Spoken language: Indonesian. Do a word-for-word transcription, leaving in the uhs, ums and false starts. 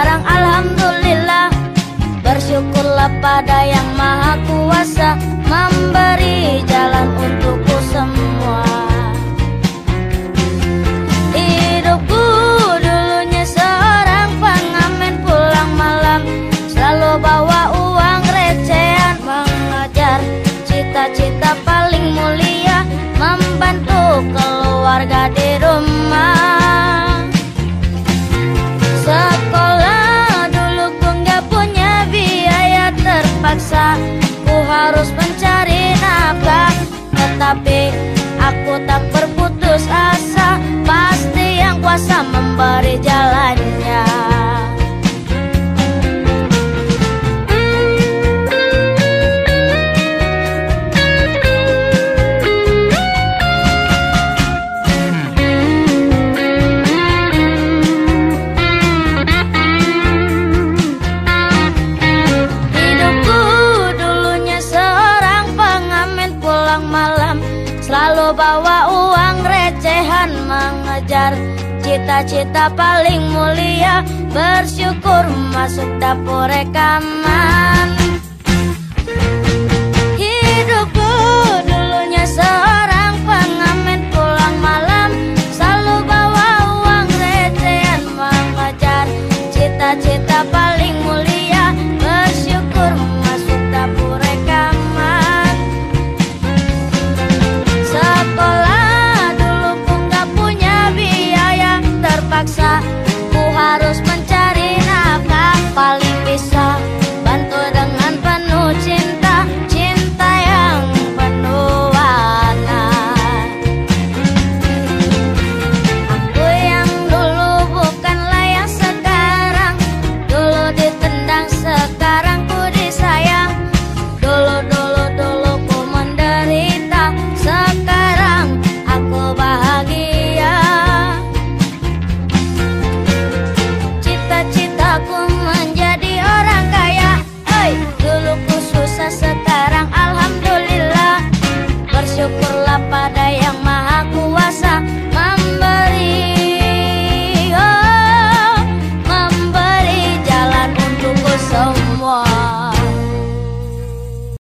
sekarang alhamdulillah. Bersyukurlah pada yang maha kuasa, memberi jalan untukku semua. Hidupku dulunya seorang pengamen pulang malam, selalu bawa uang recehan, mengejar cita-cita paling mulia, membantu keluarga di rumah. Sekolah dulu ku nggak punya biaya, terpaksa ku harus mencari nafkah, tetapi aku tak berputus asa, pasti yang kuasa memberi jalannya. Selalu bawa uang recehan, mengejar cita-cita paling mulia, bersyukur masuk dapur rekaman. Hidupku dulunya seorang pengamen pulang malam, selalu bawa uang recehan, mengejar cita-cita paling